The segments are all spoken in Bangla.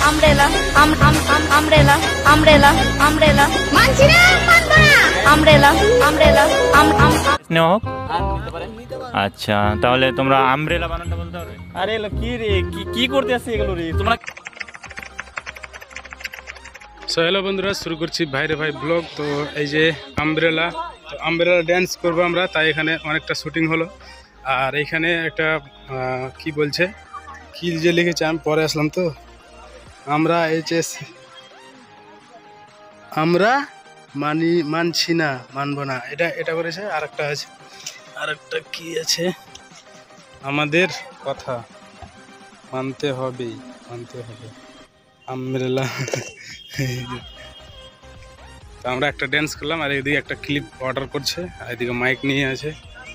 আমব্রেলা আমব্রেলা আমব্রেলা আমব্রেলা মানছি না মানবো না আমব্রেলা আমব্রেলা স্নেহ হোক। আচ্ছা তাহলে তোমরা আমব্রেলা বানানটা বলতে পারবে? আরে এলো কি রে, কি করতে আসছে এগুলো রে তোমরা? সো হ্যালো বন্ধুরা, শুরু করছি ভাইরে ভাই ব্লগ। তো এই যে আমব্রেলা, তো আমব্রেলা ড্যান্স করবো আমরা, তাই এখানে অনেকটা শুটিং হলো। আর এইখানে একটা কি বলছে, কি যে লিখেছে আমি পরে আসলাম। তো আমরা আমরা মানছি না মানবো না, এটা করেছে। আর একটা আছে, আর একটা কি আছে, আমাদের কথা মানতে হবে আমব্রেলা। তো আমরা একটা ড্যান্স করলাম, আর এদিকে একটা ক্লিপ অর্ডার করছে, আর এদিকে মাইক নিয়ে আছে।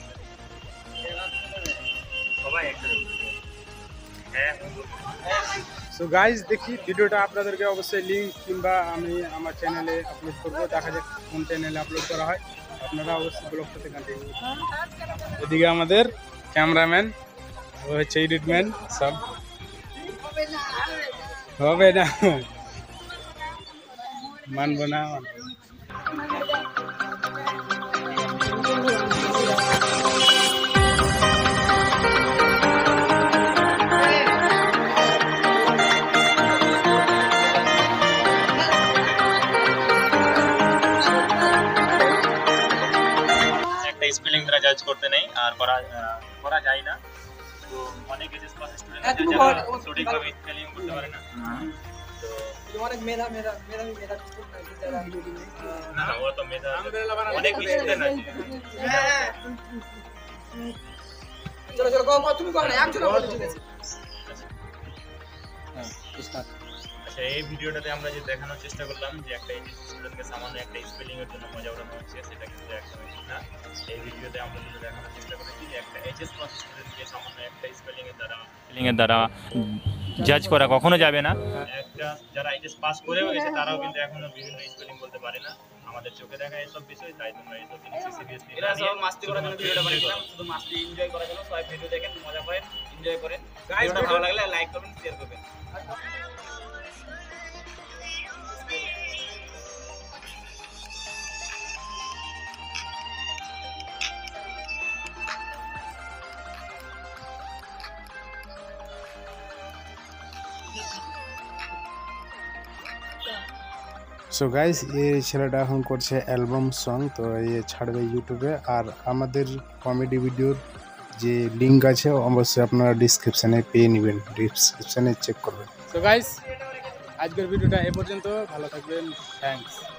সো গাইজ, দেখি ভিডিওটা আপনাদেরকে অবশ্যই লিঙ্ক কিংবা আমি আমার চ্যানেলে আপলোড করবো। দেখা যাক কোন চ্যানেলে আপলোড করা হয়, আপনারা অবশ্যই ব্লগটাতে কন্টিনিউ। এদিকে আমাদের ক্যামেরাম্যান, ও হচ্ছে এডিটম্যান, সব হবে না, মানবো না। স্পেলিং দ্বারা জাজ করতে নেই আর করা যায় না। তো অনেক এসএস ক্লাস স্টুডেন্ট আছে যারা সঠিকভাবে স্পেলিং করতে পারে না। তো অনেক মেধা না, ওরা তো মেধা অনেক স্টুডেন্ট আছে। চলো কো তুমি কো না একজন বলে চলেছে। আচ্ছা, এই ভিডিওটাতে আমরা যে দেখানোর চেষ্টা করলাম যে একটা স্টুডেন্টকে সামান্য একটা স্পেলিং এর জন্য মজা ওড়ানো হচ্ছে, সেটা কিন্তু একদমই ঠিক না। এই ভিডিওতে আমরা যেটা দেখানোর চেষ্টা করেছি যে একটা এইচএস পাস স্টুডেন্টকে সামান্য একটা স্পেলিং এর দ্বারা জাজ করা কখনো যাবে না। একটা যারা এইচএস পাস করেও গেছে তারাও কিন্তু এখনো বিভিন্ন স্পেলিং বলতে পারে না। আমাদের চোখে দেখা এইসব বিষয়, তাই তোমরা এইসব জিনিস সিরিয়াসলি এরা সব মাস্তি করার জন্য ভিডিওটা বানিয়েছিলাম, শুধু মাস্তি এনজয় করার জন্য। সবাই ভিডিও দেখেন, মজা করেন, এনজয় করেন। ভিডিওটা ভালো লাগলে লাইক করবেন, শেয়ার করবেন। সো গাইস, এই ছেলেটা এখন করছে অ্যালবাম সং, তো এই ছাড়বে ইউটিউবে। আর আমাদের কমেডি ভিডিওর যে লিঙ্ক আছে অবশ্যই আপনারা ডিসক্রিপশানে পেয়ে নেবেন, ডিসক্রিপশানে চেক করবেন। সো গাইস, আজকের ভিডিওটা এ পর্যন্ত। ভালো থাকবেন, থ্যাঙ্কস।